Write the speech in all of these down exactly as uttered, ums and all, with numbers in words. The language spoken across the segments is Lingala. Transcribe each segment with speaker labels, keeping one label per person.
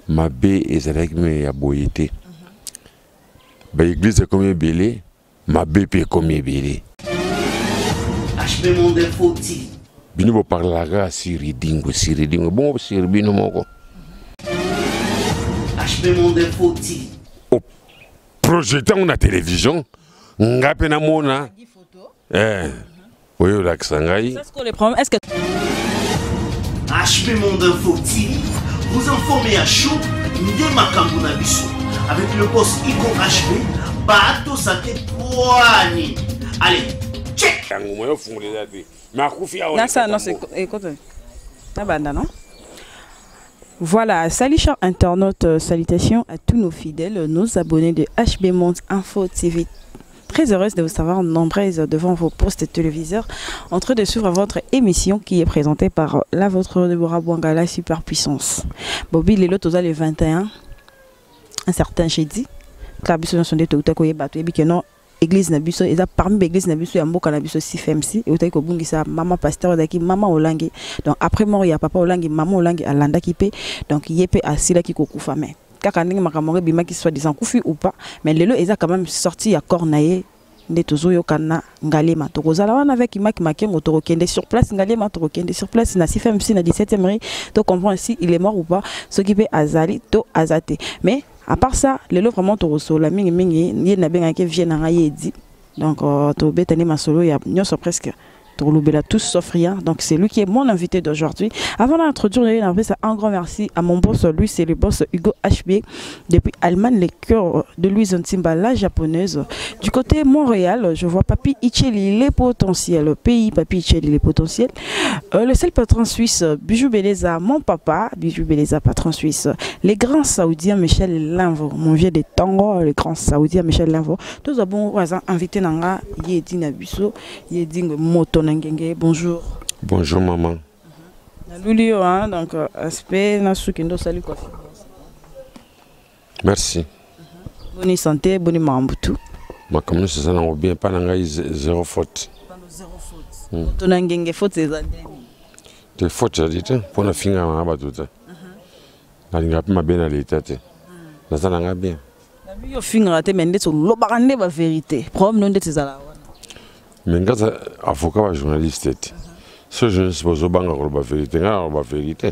Speaker 1: ma bé ezalaki me ya boyete. Ba église comme belé, ma bé pe comme belé.
Speaker 2: H B Monde Info T V.
Speaker 1: Bino bo parlaga siri dingo siri dingo bon siri bino moko.
Speaker 2: H B Monde Info T V.
Speaker 1: O projetant na télévision, ngape na mona. Eh. Oui, au lac Sangaï.
Speaker 3: C'est ce qu'on les prend. Est-ce que
Speaker 2: H B Monde Info T V vous informez à chaud de Makambo na biso avec le boss Iko H B Bato Sate Poani. Allez, check.
Speaker 3: Là, ça, non, c'est écoute. Non. Voilà, salut chers internautes, euh, salutations à tous nos fidèles, nos abonnés de H B Monde Info T V. Très heureuse de vous savoir nombreuses devant vos postes téléviseurs en train de suivre votre émission qui est présentée par la vôtre Deborah Bouanga, la superpuissance. Bobby Lelo Toza le vingt et un, un certain jeudi, Kabiso sont des Toutakoye Bato, et non, église Nabiso, et parmi l'église Nabiso, il y a un mot Kanabiso C F M C, et Otaiko Bungi, ça, maman pasteur d'Aki, maman Olangi. Donc après mort, il y a papa Olangi, maman Olangi, à Landa qui paie, donc il y a Asila qui kokufa mais. Kaka ndenge makamore bima qui soit disant kufi ou pas mais lelo eza quand même sorti à Cornaye nde tozoyo kana ngalema tokozala wana avec imaki makengo torokende sur place ngalema torokende sur place na C F M C na dix-septième rue to comprend si il est mort ou pas ce qui peut azali to azate mais à part ça lelo vraiment torosola mingi mingi ye na benga ke vient na yedi donc to betani masolo ya nyoso presque tous sauf rien. Donc c'est lui qui est mon invité d'aujourd'hui. Avant d'introduire un grand merci à mon boss, lui c'est le boss Hugo H B depuis Allemagne, les cœurs de Louise Ntimba, la japonaise. Du côté Montréal, je vois Papi Icheli, les potentiels. Pays Papi Icheli, les potentiels. Euh, le seul patron suisse, Bijou Beleza, mon papa, Bijou Beleza, patron suisse. Les grands saoudiens, Michel Linvo, mon vieux des tango, les grands saoudiens, Michel Linvo. Tous les bons invités Nanga, Yedi Nabuso, Yedi Moto. Bonjour.
Speaker 1: Bonjour maman.
Speaker 3: Lulio, hein, donc aspect Nasukindo salut quoi.
Speaker 1: Merci.
Speaker 3: Bonne santé, bonne mambutu.
Speaker 1: Ma comme nous ça n'a bien pas n'anga zéro faute.
Speaker 3: Pas zéro faute. Ton ngenge faute c'est ça.
Speaker 1: Te faute j'ai dit pour la finga ma batuta. Na linga pima bien à l'état te. Na ça n'anga bien.
Speaker 3: Na bio finga te mende so lobakande ba vérité. Problème non de tes ala.
Speaker 1: Mais quand avocat ou journaliste, ce je ne sais pas si la vérité, la vérité.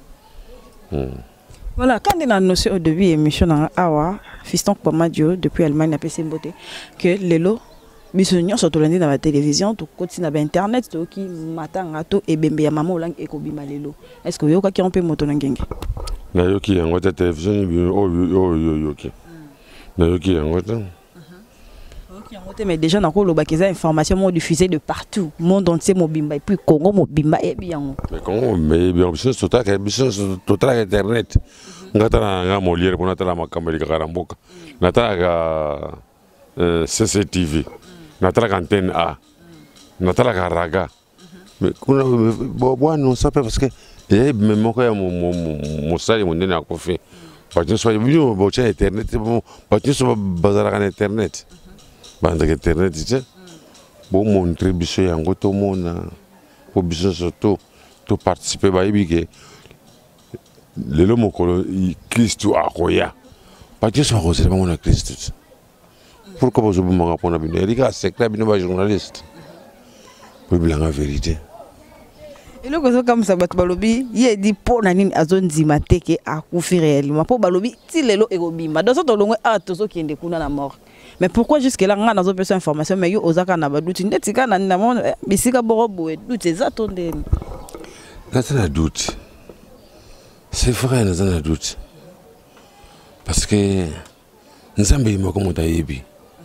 Speaker 3: Voilà, quand on a annoncé au début de l'émission, Fiston Kwamadio, depuis Allemagne, a P C Mbote, que les lots, bisognos sont tournés dans la télévision, tout continue sur Internet, tout qui matin gato et bembe ya maman lang et kobi malelo. Est-ce que vous avez un peu moto n'engenge?
Speaker 1: Na yoki yango ta télévision, oh yo yo yoki. Na yoki yango ta.
Speaker 3: Mais déjà, on a des informations diffusées de partout. Monde entier, Mobimba, et puis Congo, Mobimba, et bien.
Speaker 1: Mais Congo, mais bien, c'est total, c'est total Internet. On a un Molière, on a un Camélie Caramboka, on a un C C T V, on a un Antenne A, on a un Raga. Mais bon, non, ça peut parce que, même moi, mon salaire, mon nez a fait. Parce que soit venu au bout Internet, parce que soit bazar en Internet. Banda Internet, tu sais, bon montrer biso yango to mona, pour biso surtout, to participer ba ibike. Le lomo kolo Christ a koya. Pas que soit rosé ba mona Christ. Pourquoi vous vous manga pona bino? Erika secret bino ba journaliste. Pour dire la vérité.
Speaker 3: Et le gozo comme ça bat balobi, il dit pour nani azon zimate ke akufi réellement. Pour balobi, ti lelo egobima. Dans ce tolongwe a tozo qui ende kuna na mort. Mais pourquoi jusque-là, on a besoin d'informations, mais on a besoin d'informations.
Speaker 1: On a doute. C'est vrai, on a doute. Parce que nous avons dit que nous avons dit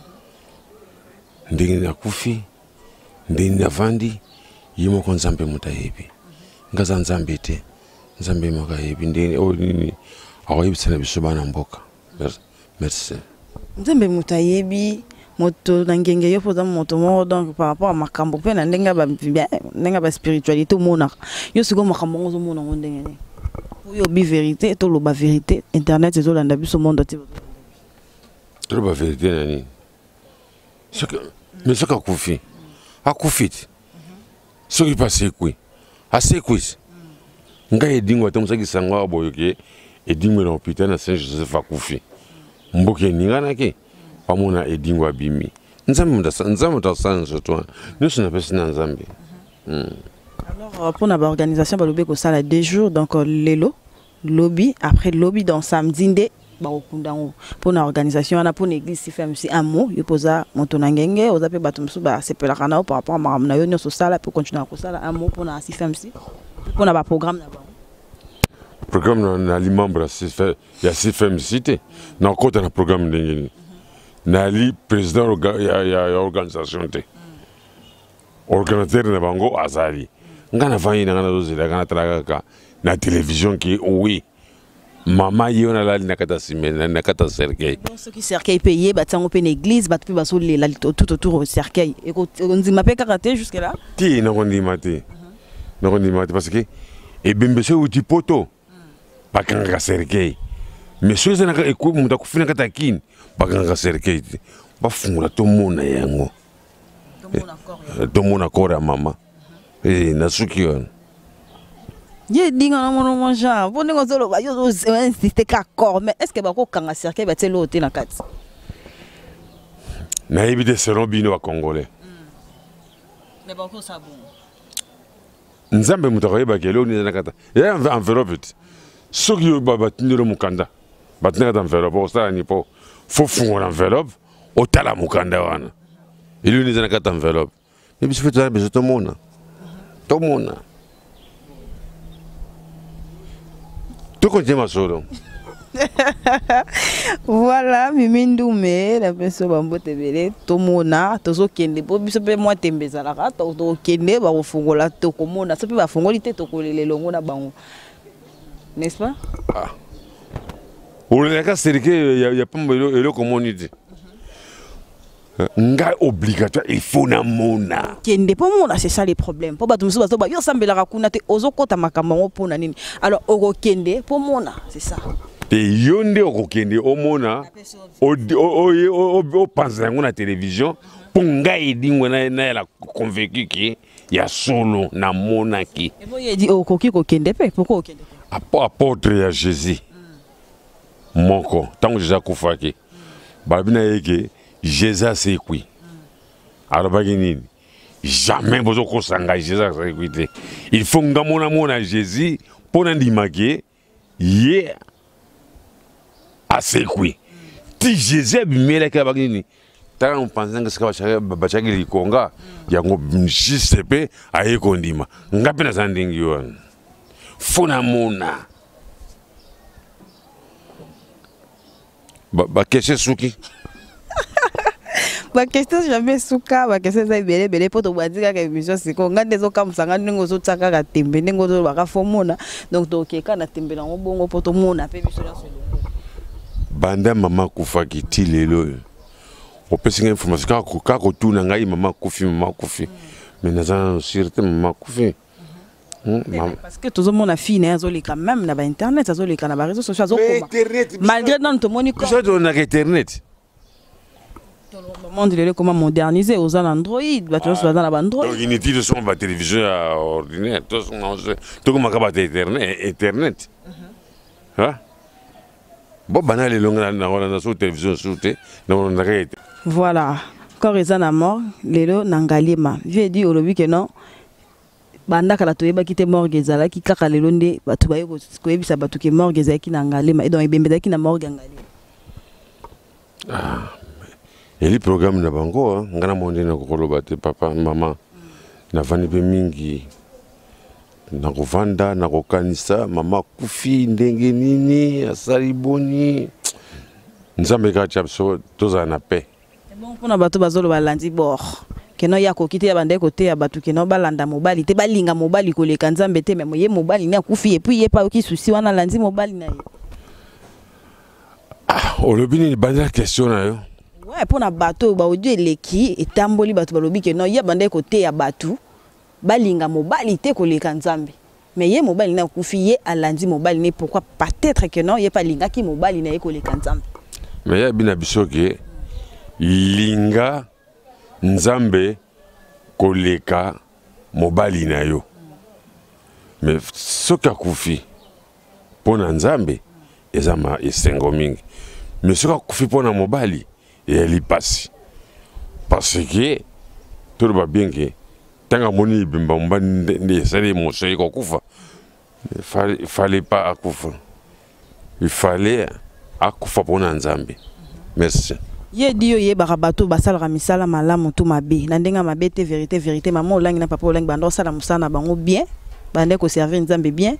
Speaker 1: que nous avons dit que nous avons dit que nous avons dit que nous avons dit que nous avons dit que nous avons dit merci.
Speaker 3: Nzambe mutayebi moto nangenge yo poza moto mo donc par rapport à makambo pe na ndenga ba ndenga ba spiritualité mona yo siko makambo ngozo mona ngondenge yo bi vérité to lo ba vérité internet ezo landa biso monde ti
Speaker 1: to ba vérité nani ce que mais ce qu'a kufi a kufit ce qui passe quoi assez quoi ngai dingo to musaki sangwa boyoke edingwe na hôpital na Saint Joseph akufi mboke ningana ke pamona edingwe abimi nzambe mutasa nzambe mutasa nzotwa nyonso na pesi na nzambe.
Speaker 3: Alors pour notre organisation balobi ko sala deux jours donc lelo lobby après lobby dans samedi nde bakundango pour notre organisation ana pour l'église si fait aussi un mot yo posa montonangenge oza pe bato msu ba sepela kana par rapport à maramna yo nyonso sala pour continuer ko sala un mot pour na si fait aussi pour na ba programme na ba
Speaker 1: programme na na li membre si fait ya si fait cité na kota na programme ndenge na li président ya ya organisation te organisateur na bango azali ngana vanyi na ngana dozela ngana traka na télévision qui oui maman yona la na kata simena na kata cercueil
Speaker 3: ce qui cercueil payé batango pe église bat pe baso la tout autour au cercueil et on dit m'a pas karaté jusque là
Speaker 1: ti na kondi mate na kondi mate parce que e bembeso uti poto bakanga cercueil mais ceux na ka eku muta kufina kata kin bakanga cercueil bafungula to mona yango to mona kora mama eh na sukion
Speaker 3: ye dinga na mono manja boni ngozolo ba yo insister ka corps mais est-ce que ba ko kanga cercueil ba telo te na kati
Speaker 1: na ibide selon bino wa congolais
Speaker 3: mais ba ko ça bon
Speaker 1: nzambe mutaka ba kelo ni na kata ya enveloppe soki yo ba batindiro mukanda batinga ta enveloppe o sa ni po fo fungo enveloppe o tala mukanda wana ili ni na kata enveloppe mais biso fait ça besoin tout monde tout monde tout continue ma solo.
Speaker 3: Voilà, Mimindoume, la personne bambo tebele, tomona, tozo kende, bo biso pe moi tembeza la rata, to kende ba ofungola to komona, so pe ba fungoli te to kolele longo na bango. N'est-ce pas?
Speaker 1: Ah. Ou le cas c'est que il y a pas le community. Nga obligatoire il faut na mona
Speaker 3: kende po mona c'est ça les problèmes po bato musu bato ba yo sambela rakuna te ozokota makambo pona nini alors oko kende po mona c'est ça
Speaker 1: te yonde oko kende o mona o o o penser ngona télévision pour nga edingwe na na la convaincu que ya solo na mona ki
Speaker 3: et boye di oko ki ko kende pe pourquoi o kende
Speaker 1: apôtre ya Jésus moko tango Jésus kufaki babina yeke Jésus c'est quoi? Alors baginini jamais besoin qu'on s'engage Jésus c'est quoi? Il faut que mon amour à Jésus pour n'imaginer hier assez quoi? Si Jésus mais là que baginini tant on pense que ce que bachaka bachaka likonga yango juste pe aye kondima ngapi na sandingi yon fona mona ba ba kese suki
Speaker 3: ba question jamais souka ba question za bele bele poto bwadika ka émission siko ngande zo kamsanga ndingo zo tsaka ka tembe ndingo zo baka fomona donc to keka na tembe na bongo poto mona pe biso na solo
Speaker 1: banda mama kufa kiti lelo o pesinga information ka ko ka ko tuna ngai mama kufi mama kufi mais naza sûreté mama kufi
Speaker 3: parce que tout le monde a fini na zo le quand même na ba internet zo le kana ba réseaux sociaux zo koma malgré dans to moni ko
Speaker 1: ça on a internet
Speaker 3: le monde il est comment moderniser aux Android bah tu vois dans Android
Speaker 1: donc inutile sur ma télévision ordinaire tout tout comme ka internet internet hein bon banal le longa na na sur télévision sur te na na
Speaker 3: voilà quand ils en a mort lelo nangalima j'ai dit au lobby que non banda kala toyeba kite morgue ezala ki kaka lelo nde batu baye ko yebisa batu ke morgue ezala ki nangalima et donc ibembeda ki na morgue ngalima
Speaker 1: ah et le programme na bango ngana monde na kokoloba te papa mama na vani pe mingi na kovanda na kokanisa mama kufi ndenge nini asali boni nzambe ka chapso toza na paix
Speaker 3: bon pona bato bazolo balandi bor keno ya kokite ya bande kote ya bato keno balanda mobali te balinga mobali koleka nzambe te même ye mobali ni akufi et puis ye pa ki souci wana landi mobali na ye
Speaker 1: ah olobini banda question na yo
Speaker 3: ouais pour na bateau ba audio eleki etamboli bato balobi ke non ya bande côté ya bato balinga mobali te koleka nzambe mais ye mobali na kufi ye alandi mobali ne pourquoi peut-être que non ye pas linga ki mobali na ye koleka nzambe
Speaker 1: mais ya bina bisoke linga nzambe koleka mobali na yo mais soka kufi pona nzambe eza ma esengo mingi mais soki akufi mpona mobali eyali pasi parce que toloba bien ke ntango amoni ebimba mobali nde esali émotion ye kokufa il fallait pas akufa il fallait akufa mpona nzambe. Merci.
Speaker 3: Ye dio ye barabato basalaka misala malamu to mabe na ndenga mabe te vérité vérité maman olangi na papa olangi bando sala musana bango bien bande ko servir nzambe bien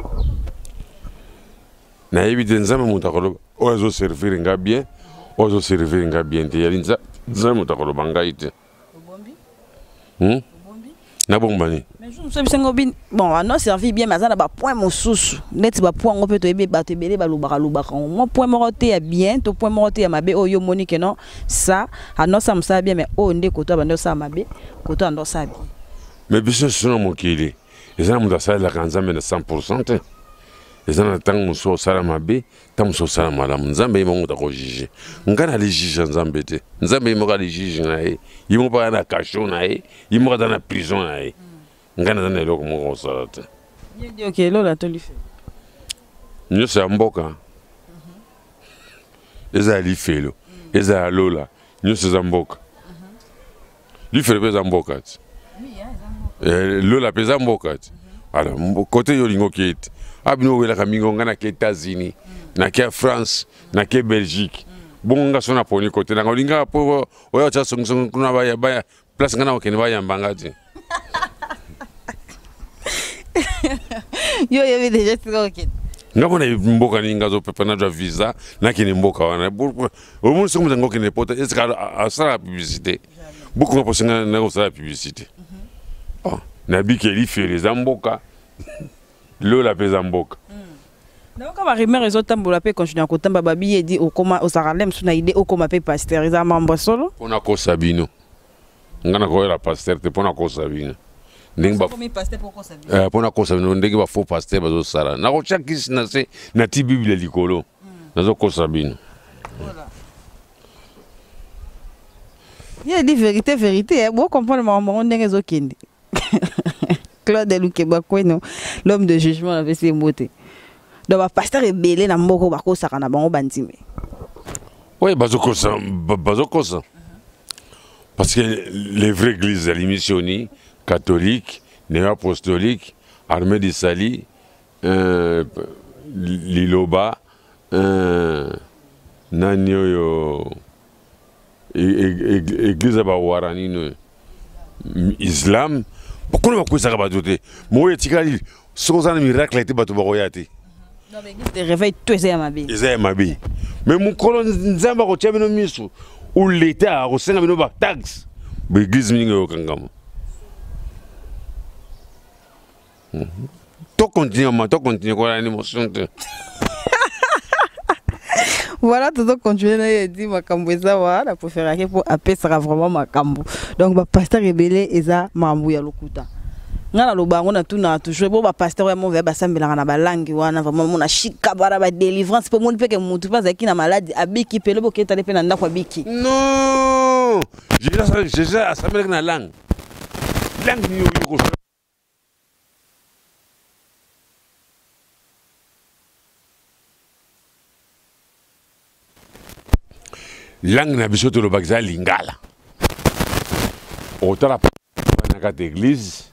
Speaker 1: na yebi nzambe mutakolo ozo servir nga bien ozo servir nga bien te yali nzambe mutakolo banga ite bombi hmm na bombani
Speaker 3: mais je me suis bin bon on servi bien mais ça na ba point mosusu net ba point ngo pe to ebe ba te belé ba lubaka lubaka mo point moroté ya bien to point moroté ya mabe oyo monique non ça ano ça me bien mais o nde ko to bando ça mabe ko to ando ça bien
Speaker 1: mais biso sono mokili ezana muta sala la kanzambe na cent pour cent ezana tango muso sala mabe tango muso sala malamu nzambe yimo muta ko juger ngana li juger nzambe te nzambe yimo ka li juger na ye yimo pa na cachot na ye yimo ka na prison na ye ngana na eloko moko sala te
Speaker 3: ye dio ke lo la to li fait
Speaker 1: nyo sa mboka eza li felo eza lola nyo sa mboka li felo peza mboka ti lola peza mboka ti ala côté yo lingo kiete abino wela kamingo ngana ke États-Unis na ke France na ke Belgique bonga sona poni côté na ngolinga po oya cha songsong kuna baya baya place ngana okene baya mbangati
Speaker 3: yo yebi déjà trop ok
Speaker 1: ngabona mboka ninga zo pepa na visa na kini mboka wana o mun somo ngo kene pota est-ce que ça publicité beaucoup nga posinga na ko sala publicité oh na bikeli fere za mboka lola peza mboka
Speaker 3: na ko ba rimer les autres tambola pe continuer ko tamba babi dit au koma au saralem suna idée au koma pe pasteuriser mambo solo
Speaker 1: pona ko sabino ngana ko la pasteur te pona ko sabino ndenge ba
Speaker 3: comme pasteur pour ko sabino
Speaker 1: eh pona ko sabino ndenge ba faux pasteur bazo sala na ko chakisi na se na ti bible likolo nazo ko sabino
Speaker 3: voilà il dit vérité vérité bon comprendre maman ndenge zo kende Claude Lukeba Kweno, l'homme de jugement avait ses mots. Donc, le pasteur est belé dans Moko Bako Sakana Bango Bantime.
Speaker 1: Oui, Bazokosa. Bazokosa. Parce que les vraies églises, les missionnaires, catholiques, néo-apostoliques, armée du Sali, euh, Liloba, euh, Nanyo, église Bawarani, Islam, pourquoi on va ça va doter moi et tikali sans un miracle était bato baroyate
Speaker 3: non mais l'église te réveille tout ça ma vie
Speaker 1: ça ma vie mais mon colon nzamba ko tchebe no miso ou l'état ko senga bino ba tax l'église minga yo kangama to continue ma to continue ko la émotion
Speaker 3: voilà tout ça continuer na dit makambo eza wana pour faire que pour appeler ça vraiment makambo donc ba pasteur rebelle eza mambu ya lokuta ngana lobango na tuna toujours bo ba pasteur ya monve ba sambelanga na balangi wana vraiment mona shika bara ba délivrance pour mon peke mutu pas aki na maladie abiki pele bo keta lepe na ndako abiki
Speaker 1: non je déjà je déjà sambelanga na langue langue ni yo ko langue na biso to lo bagza lingala otala na kata église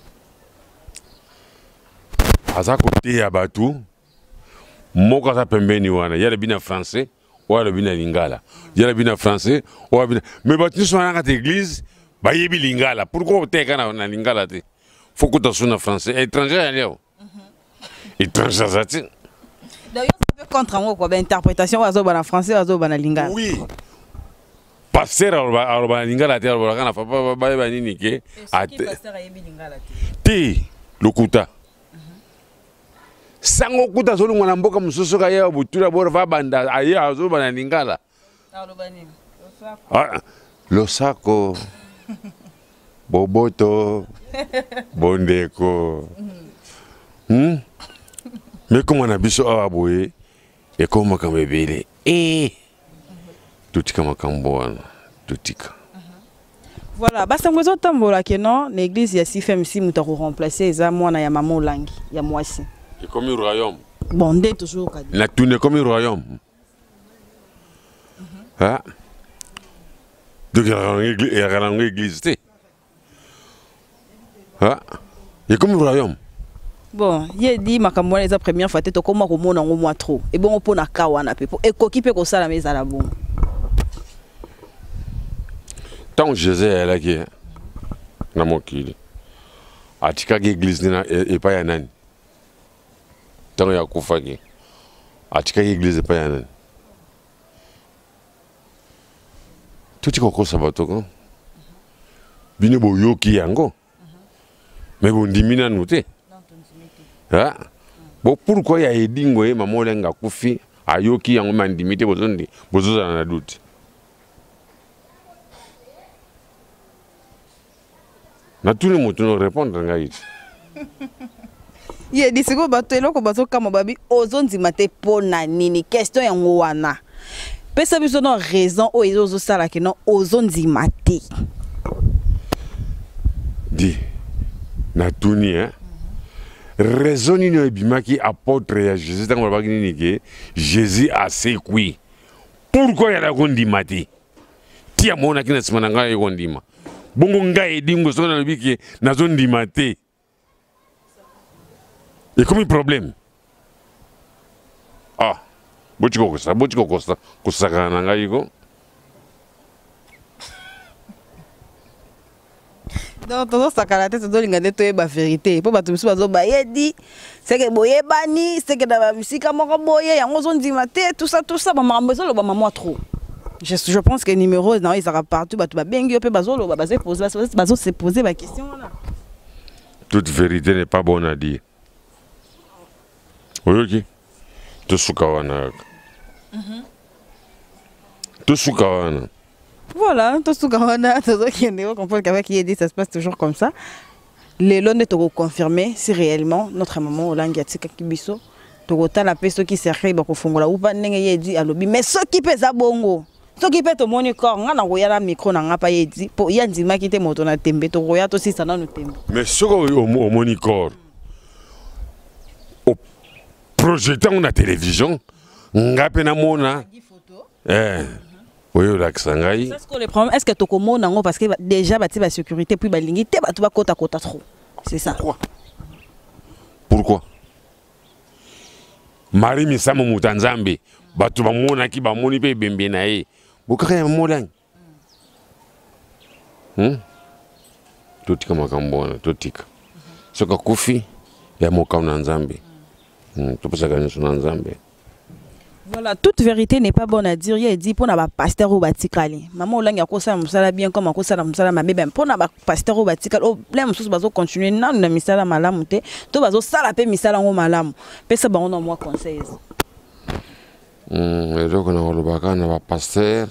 Speaker 1: aza côté ya batu moko aza pembeni wana yala bina français wala bina lingala yala bina français wala bina mais batu so na kata église ba yebi lingala pourquoi oteka na, na lingala te faut que tu sois français étranger allez étranger ça te
Speaker 3: d'ailleurs ça peut contre moi quoi interprétation wazo bana français wazo bana lingala
Speaker 1: oui pasteur alba lingala te alba kana papa ba ba nini ke
Speaker 3: ati pasteur ayebi lingala
Speaker 1: te lokuta sango kuta solo mwana mboka mususu ka ya butula bora va banda aye azo bana lingala
Speaker 3: alobani
Speaker 1: ah losako boboto bondeko hmm mais comment on a biso ababoye et comment comme bébé eh tutika makambo wana tutika
Speaker 3: voilà basta mwezo tambola ke non l'église ya sifem si muta ko remplacer eza mwana ya maman Olangi ya mwasi
Speaker 1: et comme le royaume
Speaker 3: Bon, dès toujours.
Speaker 1: La tourne comme un royaume. Hein? Donc, il y a une église. Hein? Il y a comme un royaume.
Speaker 3: Bon, il a dit que les première fois, tu as comme un mois trop. Et bon, on a kawana pepo. Et quoi qui peut que ça la maison à la bonne.
Speaker 1: Tant que Jésus est là, qui est dans mon kili. A tika l'église et pas y nan. Tant qu'il y a koufagi. A tika l'église et pas y nan. Tout est comme ça, bateau. Bine bo yo ki yango. Mais bon dimina nous te. Ah. Bon pourquoi il y a edingo e maman lenga kufi ayoki yango mandimite bozondi bozoza na doute. Na tout le monde nous répondre ngai.
Speaker 3: Il dit c'est quoi bateau eloko bazo kama babi ozondi mate pona nini question yango wana. Pesa biso no raison o ezo sala ke no ozondi mate.
Speaker 1: Di na tuni hein. Raison ni no ebimaki apôtre ya Jésus tango babaki nini ke Jésus a séqui. Pourquoi ya la gondi mate? Tia mona kina simana ngai gondima. Bongo ngai edingo sona lobiki na zondi mate. Et comme un problème. Ah, bochiko kosa, bochiko kosa, kosaka na ngai ko.
Speaker 3: Donc, tout ça, la tête de l'inga de la vérité. Pour battre sur bazo bayedi, c'est que boye bani, c'est que dans la musique, à mon boye, en ozon dimate, tout ça, tout ça, maman besoin le maman trop. Je, je pense que le numéro, non, il sera partout, bah tu vas bien gueuler, bazo le bazo poser, bazo se poser la question là.
Speaker 1: Toute vérité n'est pas bonne à dire. Oui, ok. Tout ce qu'on a. Tout ce qu'on a.
Speaker 3: Voilà, tout ce qu'on a, tout ce qui est comprendre qu'avec qui dit ça se passe toujours comme ça. Les lois ne te confirmer si réellement notre maman au langue yatika kibiso, tu as la personne qui s'est créée pour fongola ou pas n'engager dit à l'obi, mais ce qui pèse à bongo, ce qui pèse au mon corps, on a envoyé la micro n'a pas dit pour y a dit ma qui te moto na tembe, tu regardes aussi ça dans le tembe.
Speaker 1: Mais ce qu'on au mon corps, au projetant la télévision, on a peine à mona. Eh. Oui, est-ce
Speaker 3: que le problème, est-ce que tu as parce que déjà bâti la sécurité puis la ligne, tu vas côté à côté trop. C'est ça.
Speaker 1: Pourquoi? Pourquoi? Marie Misamo Mutanzambe, batu ba mona ki ba moni pe bembe na ye. Bukaka ya molang. Hmm? Totika makambona, totika. Soka kufi ya mokana nzambe. Hmm, topasa gagner sur nzambe.
Speaker 3: Voilà, toute vérité n'est pas bonne à dire. Il dit pour na pasteur au batikali. Maman olang ya kosa musala bien comme akosa musala mabe ben pour na pasteur au batikali. Oh, plein mususu bazo continuer na na misala malamu te. To bazo sala pe misala ngo malamu. Pesa ba on moi conseils.
Speaker 1: Hmm, eloko na olobaka na ba pasteur.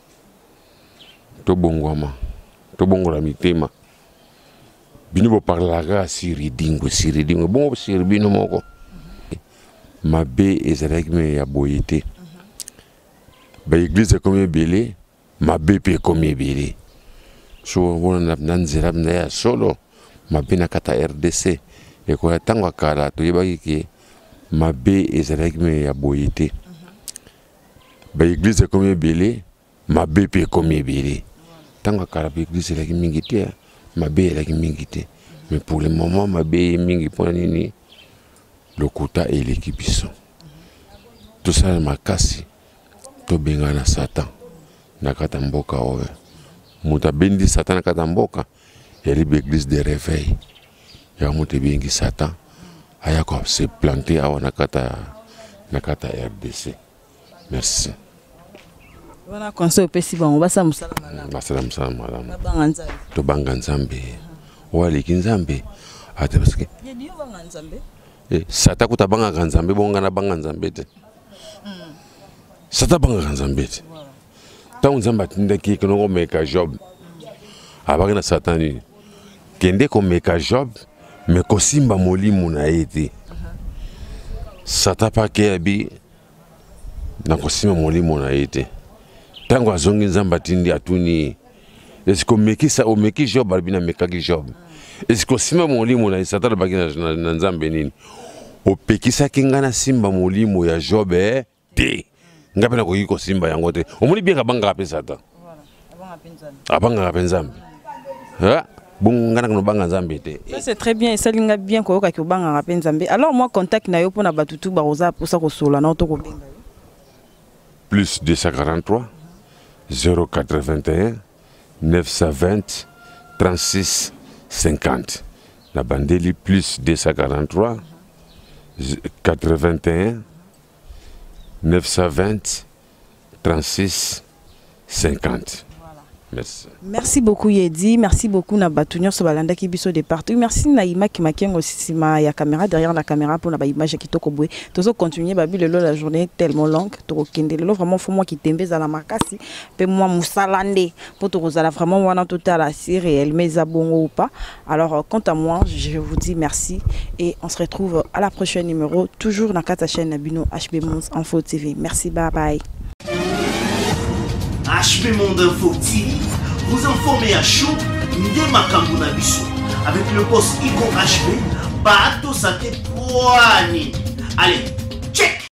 Speaker 1: To bongwama. To bongola mitema. Bino bo parlaga siri dingo siri dingo. Bon siri bino moko. Ma bé ezalaki me ya boyete. Ba église comme belé, ma bé pe comme belé. So wona na nzira na ya solo, ma bé na kata R D C. E ko tango kala to yebaki ke ma bé ezalaki me ya boyete. Ba église comme belé, ma bé pe comme belé. Tango kala ba église la ki mingité, ma bé la ki mingité. Mais pour le moment ma bé mingi pona nini. Le quota et l'équipe sont. Tout ça ma kasi. To benga na Satan. Na katamboka owe. Muta bendi Satan na katamboka. Yali l'église de réveil. Ya muta bengi Satan. Aya ko se planter awa na kata na kata R D C. Merci.
Speaker 3: Voilà conseil pesi ba mbasa musala malamu.
Speaker 1: Basala musala malamu.
Speaker 3: Banga nzambe.
Speaker 1: To banga nzambe. Wali kinzambe. Ate parce que.
Speaker 3: Yedi yo banga nzambe.
Speaker 1: Sata kuta banga kanzambe bonga na banga nzambe te. Sata banga kanzambe te. Ta unzamba tinda ki kono meka job. Abaki na satani. Kende ko meka job me ko simba molimu na ete. Sata pa ke abi na ko simba molimu na ete. Tango azongi nzamba tindi atuni. Est-ce que meki sa o meki job albina meka ki job. Est-ce que simba molimu na sata baki na nzambe nini? opekisa kingana simba molimo ya Jobe te ngape na koyiko simba yango te omoni bien ka banga pesa ta abanga penzambe ha bungana no banga nzambe te.
Speaker 3: Ça c'est très bien, ça linga bien ko ka ko banga penzambe. Alors moi contact na yo pona batutu ba roza pour ça ko sola na to ko benga
Speaker 1: plus deux cent quarante-trois zéro quatre-vingt-un neuf cent vingt trente-six cinquante. La bandeli plus deux cent quarante-trois quatre-vingt-un neuf cent vingt trente-six cinquante. Merci.
Speaker 3: Merci beaucoup Yedi, merci beaucoup na Batunia Sobalanda qui biso de partout. Merci Naïma qui m'a aussi ma ya caméra derrière la caméra pour la image qui toko boue. Toujours continuer babi le la journée tellement longue, to kende le vraiment faut moi qui tembe à la marcasi, pe moi musalande pour to la vraiment wana total la si réel mais abongo ou pas. Alors quant à moi, je vous dis merci et on se retrouve à la prochaine numéro toujours dans ta chaîne Nabino H B Monde Info T V. Merci, bye bye.
Speaker 2: H B Monde Info T V, vous informez à chaud de Makambu na biso avec le boss Iko H B, Bato Sate Poani. Allez, check.